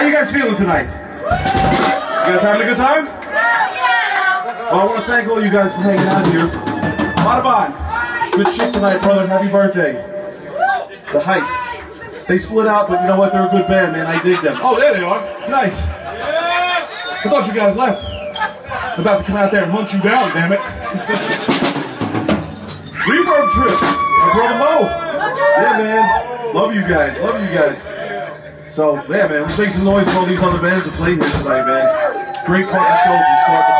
you guys feeling tonight? You guys having a good time? Well, I want to thank all you guys for hanging out here. Bada good shit tonight, brother. Happy birthday. The Hype. They split out, but you know what? They're a good band, man. I dig them. Oh, there they are. Nice. I thought you guys left. I'm about to come out there and hunt you down, damn it. Reverb Trip. My brother Mo. Yeah, man. Love you guys. Love you guys. So, yeah, man. Let's make some noise for all these other bands that play here tonight, man. Great fucking show from start to